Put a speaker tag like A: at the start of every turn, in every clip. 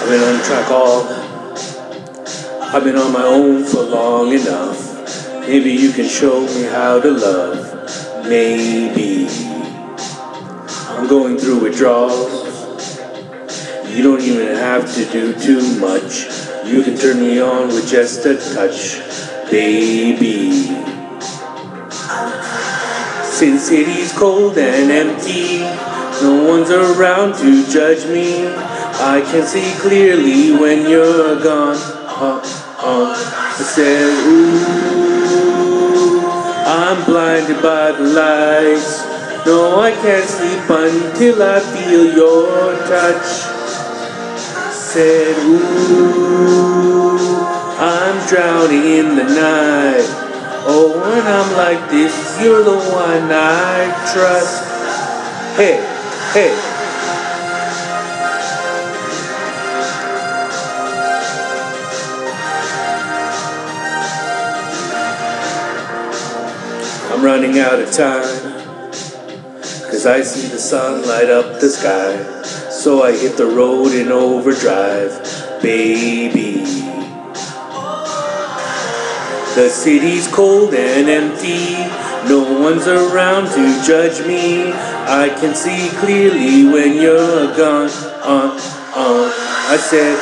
A: been on track all. I've been on my own for long enough. Maybe you can show me how to love. Maybe. I'm going through withdrawals. You don't even have to do too much. You can turn me on with just a touch, baby. Since city's cold and empty, no one's around to judge me. I can see clearly when you're gone. I said, ooh, I'm blinded by the lights. No, I can't sleep until I feel your touch. Said, ooh, I'm drowning in the night. Oh, when I'm like this, you're the one I trust. Hey, hey. I'm running out of time, 'cause I see the sun light up the sky. So I hit the road in overdrive, baby. The city's cold and empty, no one's around to judge me. I can see clearly when you're gone. I said,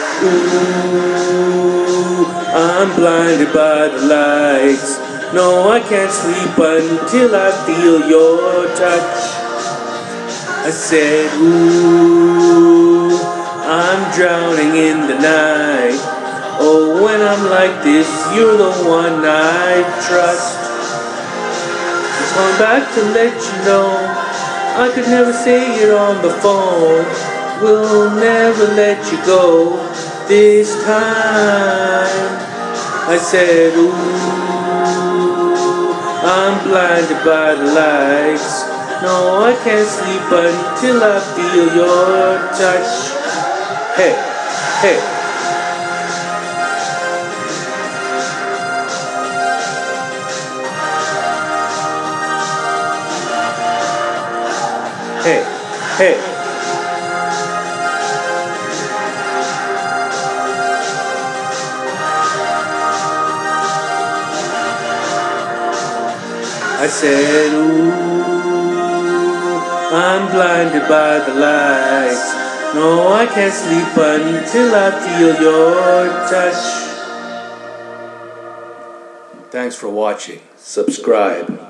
A: ooh, I'm blinded by the lights. No, I can't sleep until I feel your touch. I said, ooh, I'm drowning in the night. Oh, when I'm like this, you're the one I trust. Just going back to let you know, I could never say it on the phone. We'll never let you go this time. I said, ooh, I'm blinded by the lights. No, I can't sleep until I feel your touch. Hey, hey. Hey, hey. I said, ooh, I'm blinded by the lights. No, I can't sleep until I feel your touch. Thanks for watching. Subscribe.